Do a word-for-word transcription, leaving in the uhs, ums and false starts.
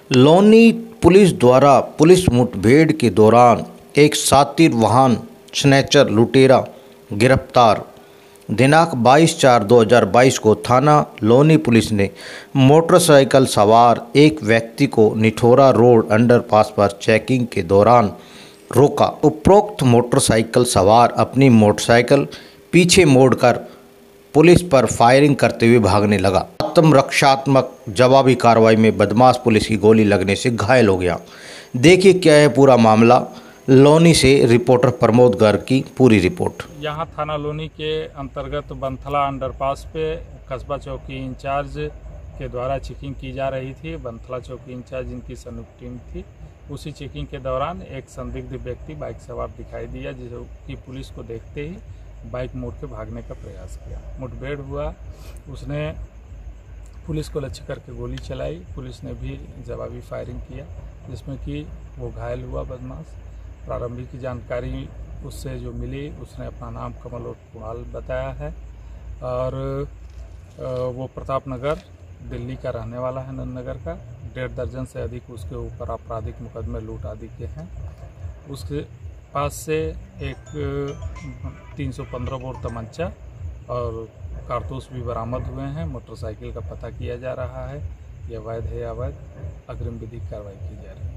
Loni police द्वारा police मुठभेड़ के दौरान एक शातिर वाहन स्नैचर लुटेरा गिरफ्तार। दिनांक बाईस चार दो हज़ार बाईस को थाना लोनी पुलिस ने मोटरसाइकिल सवार एक व्यक्ति को निठोरा रोड अंडरपास पर चेकिंग के दौरान रोका। उपरोक्त मोटरसाइकिल सवार अपनी मोटरसाइकिल पीछे मोड़कर पुलिस पर फायरिंग करते हुए भागने लगा। आत्मरक्षात्मक जवाबी कार्रवाई में बदमाश पुलिस की गोली लगने से घायल हो गया। देखिए क्या है पूरा मामला। लोनी से रिपोर्टर प्रमोद गर्ग की पूरी रिपोर्ट। यहाँ थाना लोनी के अंतर्गत बंथला अंडरपास पे कस्बा चौकी इंचार्ज के द्वारा चेकिंग की जा रही थी। बंथला चौकी इंचार्ज जिनकी संयुक्त टीम थी, उसी चेकिंग के दौरान एक संदिग्ध व्यक्ति बाइक सवार दिखाई दिया, जिसकी पुलिस को देखते ही बाइक मोड़ के भागने का प्रयास किया। मुठभेड़ हुआ, उसने पुलिस को लक्ष्य करके गोली चलाई। पुलिस ने भी जवाबी फायरिंग किया, जिसमें कि वो घायल हुआ बदमाश। प्रारंभिक जानकारी उससे जो मिली, उसने अपना नाम कमल और कुणाल बताया है और वो प्रताप नगर दिल्ली का रहने वाला है, नंदनगर का। डेढ़ दर्जन से अधिक उसके ऊपर आपराधिक मुकदमे लूट आदि के हैं। उसके पास से एक तीन सौ पंद्रह बोर तमंचा और कारतूस भी बरामद हुए हैं। मोटरसाइकिल का पता किया जा रहा है, यह वैध है या अवैध, अग्रिम विधिक कार्रवाई की जा रही है।